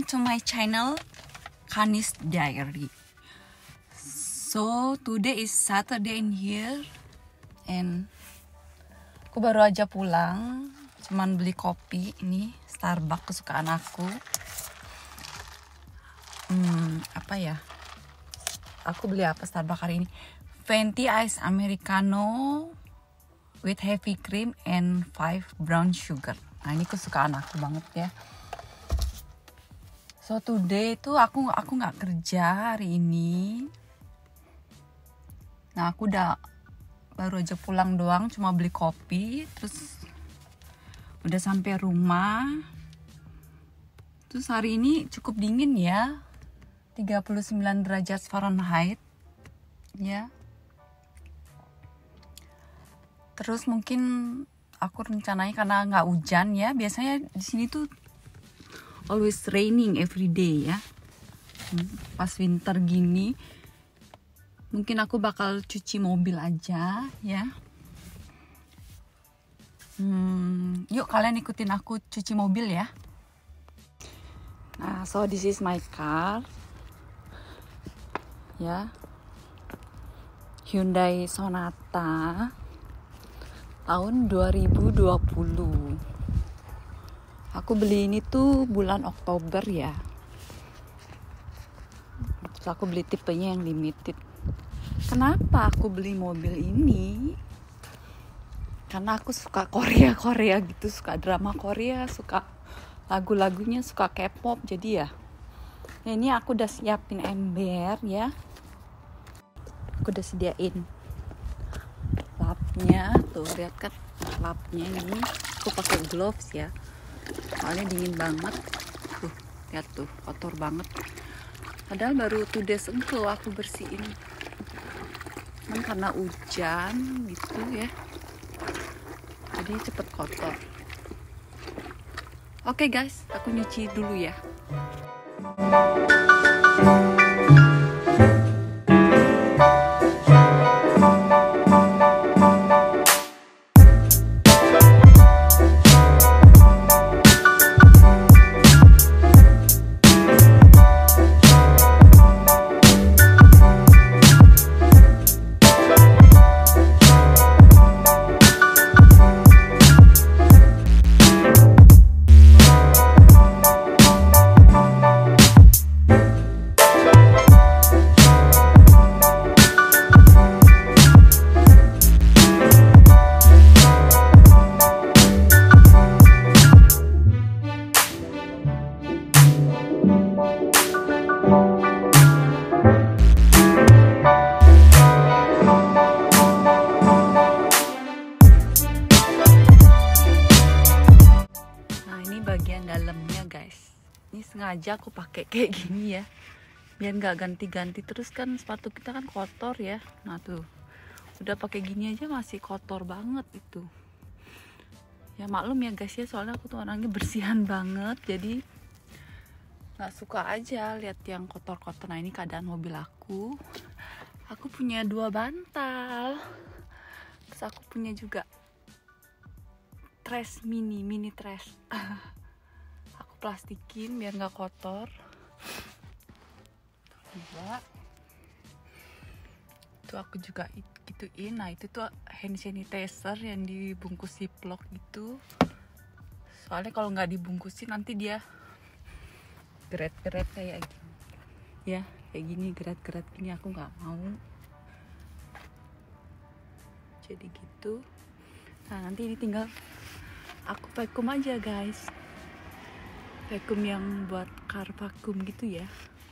to my channel Kanis Diary. So today is Saturday in here and aku baru aja pulang, cuman beli kopi ini Starbucks kesukaan aku. Apa ya? Aku beli apa Starbucks hari ini? Venti Ice Americano with heavy cream and 5 brown sugar. Nah, ini kesukaan aku banget ya. So today itu aku nggak kerja hari ini. Nah, aku baru aja pulang doang, cuma beli kopi, terus udah sampai rumah. Terus hari ini cukup dingin ya. 39 derajat Fahrenheit. Ya. Terus mungkin aku rencananya karena nggak hujan ya. Biasanya di sini tuh always raining every day ya. Pas winter gini, mungkin aku bakal cuci mobil aja ya. Yuk kalian ikutin aku cuci mobil ya. Nah, so this is my car. Ya. Hyundai Sonata tahun 2020. Aku beli ini tuh bulan Oktober ya. Terus aku beli tipenya yang limited. Kenapa aku beli mobil ini? Karena aku suka Korea gitu, suka drama Korea, suka lagu-lagunya, suka K-pop. Jadi ya, ini aku udah siapin ember ya. Aku udah sediain lapnya, tuh lihat kan lapnya ini. Aku pakai gloves ya, soalnya dingin banget. Tuh lihat tuh, kotor banget. Padahal baru 2 days ago aku bersihin. Cuman karena hujan gitu ya, jadi cepet kotor. Oke guys, aku nyuci dulu ya. Bagian dalamnya guys, ini sengaja aku pakai kayak gini ya, biar nggak ganti-ganti terus kan sepatu kita kan kotor ya. Nah tuh udah pakai gini aja masih kotor banget itu ya. Maklum ya guys ya, soalnya aku tuh orangnya bersihan banget, jadi nggak suka aja lihat yang kotor-kotor. Nah ini keadaan mobil aku punya 2 bantal, terus aku punya juga trash mini trash. Aku plastikin biar nggak kotor. Coba itu aku juga gituin. Nah itu tuh hand sanitizer yang dibungkus ziplock gitu, soalnya kalau nggak dibungkusin nanti dia geret-geret kayak gini ya, kayak gini geret-geret gini, aku nggak mau jadi gitu. Nah nanti ini tinggal aku vakum aja guys, vakum yang buat car vakum gitu ya.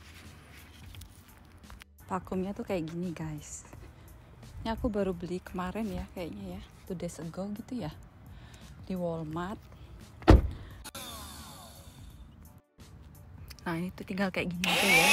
Vakumnya tuh kayak gini guys. Ini aku baru beli kemarin ya kayaknya ya, 2 days ago gitu ya, di Walmart. Nah ini tuh tinggal kayak gini aja ya.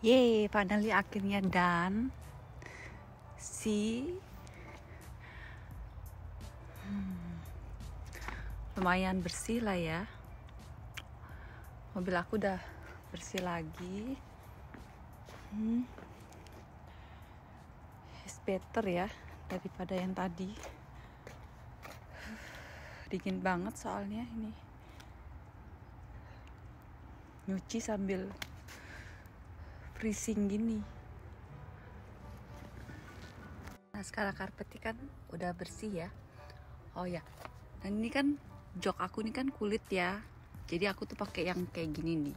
Yeay, finally akhirnya done. See, lumayan bersih lah ya. Mobil aku udah bersih lagi. It's better ya daripada yang tadi. Dingin banget soalnya ini. Nyuci sambil freezing gini. Nah, sekarang karpetnya kan udah bersih ya. Oh ya, dan ini kan jok aku ini kan kulit ya. Jadi aku tuh pakai yang kayak gini nih.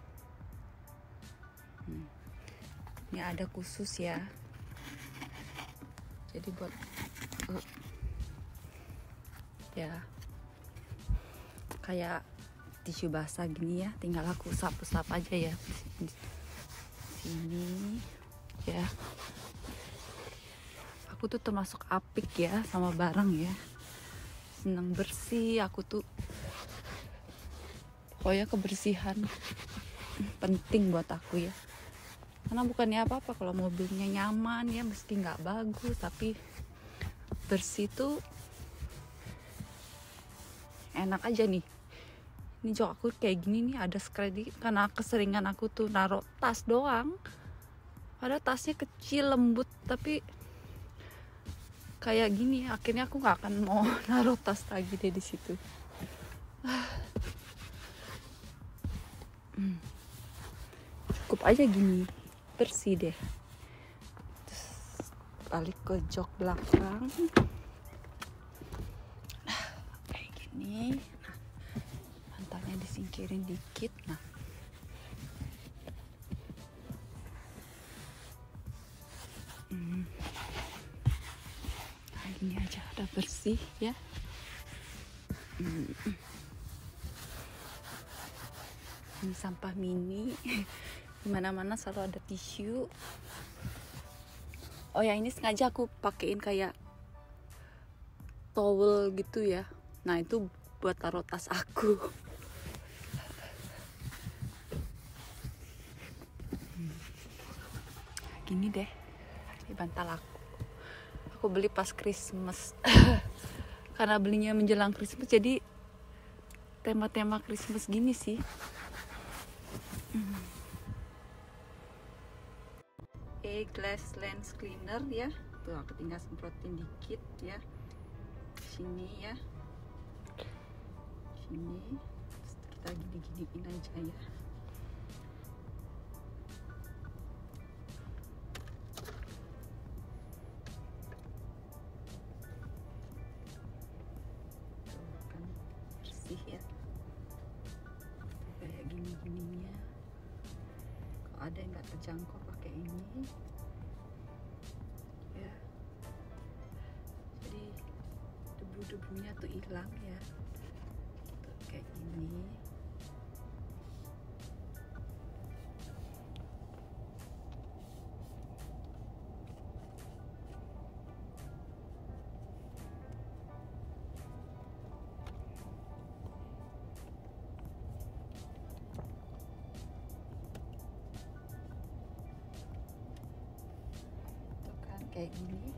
Ini ada khusus ya. Jadi buat ya kayak tisu basah gini ya. Tinggal aku usap-usap aja ya. Sini ya. Aku tuh termasuk apik ya sama barang ya. Senang bersih, aku tuh pokoknya kebersihan penting buat aku ya. Karena bukannya apa-apa kalau mobilnya nyaman ya, meski nggak bagus, tapi bersih tuh enak aja nih. Ini jok aku kayak gini nih, ada scratch karena keseringan aku tuh naruh tas doang. Padahal tasnya kecil, lembut, tapi kayak gini. Akhirnya aku nggak akan mau naruh tas lagi deh di situ. Cukup aja gini, bersih deh. Terus balik ke jok belakang. Kayak gini. Nah, mantannya disingkirin dikit. Nah, gini aja udah bersih ya. Ini sampah mini. Dimana-mana selalu ada tisu. Oh ya, ini sengaja aku pakein kayak towel gitu ya. Nah, itu buat taruh tas aku. Gini deh, ini bantal aku. Aku beli pas Christmas. Karena belinya menjelang Christmas, jadi tema-tema Christmas gini sih. Glass lens cleaner ya. Tuh aku tinggal semprotin dikit ya. Sini ya. Sini. Terus kita gini-giniin aja ya. Tuh kan bersih ya. Kayak gini-gininya. Kalau ada yang nggak terjangkau pakai ini. Ya. Jadi debu-debunya tuh hilang ya. Tuh, kayak gini. Kayak gini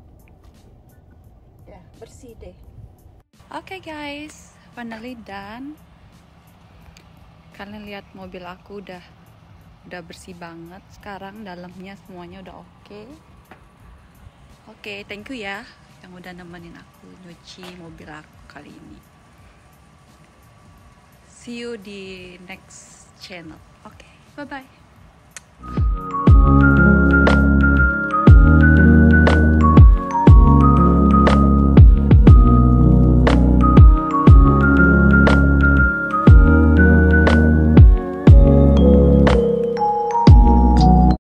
ya, bersih deh. Oke guys, finally done. Kalian lihat mobil aku udah bersih banget. Sekarang dalamnya semuanya udah oke, thank you ya yang udah nemenin aku nyuci mobil aku kali ini. See you di next channel. Oke, bye bye.